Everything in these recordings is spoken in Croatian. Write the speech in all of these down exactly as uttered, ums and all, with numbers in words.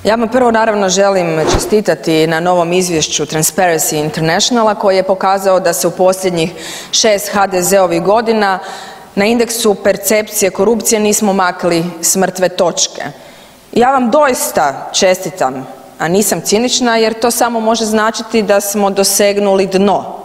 Ja vam prvo naravno želim čestitati na novom izvješću Transparency Internationala koji je pokazao da se u posljednjih šest ha de zeovih godina na indeksu percepcije korupcije nismo makli s mrtve točke. Ja vam doista čestitam, a nisam cinična jer to samo može značiti da smo dosegnuli dno,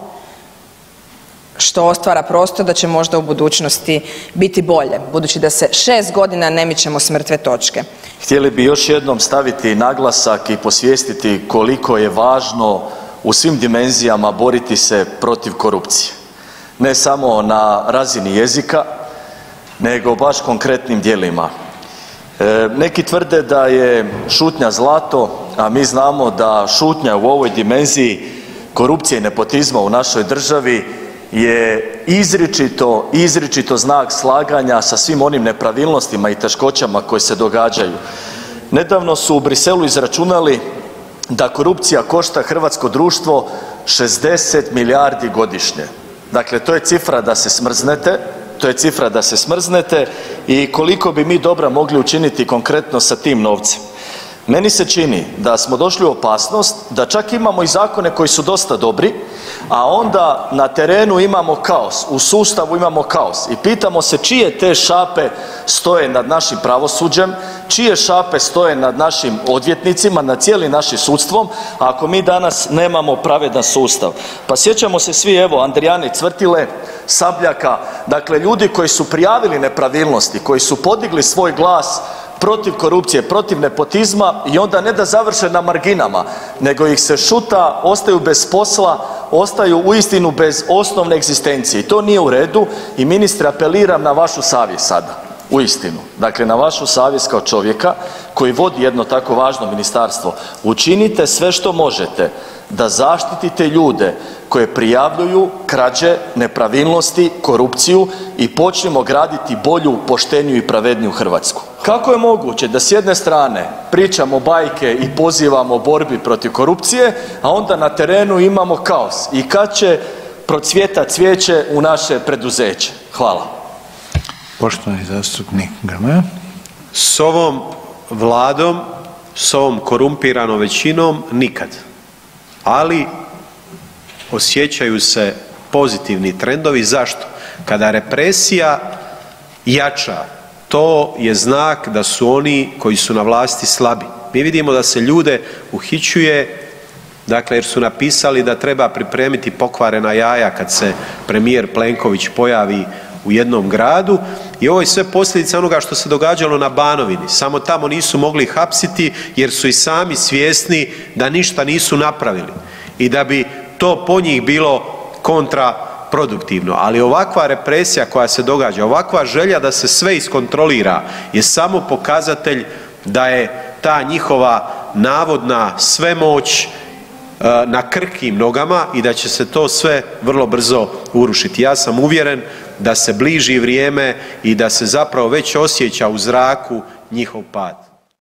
što otvara prostor da će možda u budućnosti biti bolje, budući da se šest godina ne mičemo s mrtve točke. Htjeli bi još jednom staviti naglasak i posvijestiti koliko je važno u svim dimenzijama boriti se protiv korupcije. Ne samo na razini jezika, nego baš konkretnim djelima. E, neki tvrde da je šutnja zlato, a mi znamo da šutnja u ovoj dimenziji korupcije i nepotizma u našoj državi je izričito, izričito znak slaganja sa svim onim nepravilnostima i teškoćama koje se događaju. Nedavno su u Bruxellesu izračunali da korupcija košta hrvatsko društvo šezdeset milijardi godišnje. Dakle, to je cifra da se smrznete, to je cifra da se smrznete i koliko bi mi dobra mogli učiniti konkretno sa tim novcem. Meni se čini da smo došli u opasnost da čak imamo i zakone koji su dosta dobri, a onda na terenu imamo kaos, u sustavu imamo kaos i pitamo se čije te šape stoje nad našim pravosuđem, čije šape stoje nad našim odvjetnicima, nad cijelim našim sudstvom, ako mi danas nemamo pravedan sustav. Pa sjećamo se svi, evo, Andrijane Cvrtile, Sabljaka, dakle ljudi koji su prijavili nepravilnosti, koji su podigli svoj glas protiv korupcije, protiv nepotizma i onda ne da završe na marginama, nego ih se šuta, ostaju bez posla, ostaju uistinu bez osnovne egzistencije i to nije u redu i ministre apeliram na vašu savjest sada, uistinu, dakle na vašu savjest kao čovjeka koji vodi jedno tako važno ministarstvo. Učinite sve što možete da zaštitite ljude koje prijavljuju krađe, nepravilnosti, korupciju i počnemo graditi bolju, pošteniju i pravedniju Hrvatsku. Kako je moguće da s jedne strane pričamo bajke i pozivamo borbi protiv korupcije, a onda na terenu imamo kaos i kad će procvjetat cvijeće u naše preduzeće? Hvala. Poštovani zastupnik Grmoja. S ovom Vladom, s ovom korumpiranom većinom nikad. Ali osjećaju se pozitivni trendovi. Zašto? Kada represija jača, to je znak da su oni koji su na vlasti slabi. Mi vidimo da se ljude uhićuje, dakle jer su napisali da treba pripremiti pokvarena jaja kad se premijer Plenković pojavi u jednom gradu i ovo je sve posljedica onoga što se događalo na Banovini. Samo tamo nisu mogli hapsiti jer su i sami svjesni da ništa nisu napravili i da bi to po njih bilo kontraproduktivno. Ali ovakva represija koja se događa, ovakva želja da se sve iskontrolira je samo pokazatelj da je ta njihova navodna svemoć na krhkim nogama i da će se to sve vrlo brzo urušiti. Ja sam uvjeren da se bliži vrijeme i da se zapravo već osjeća u zraku njihov pad.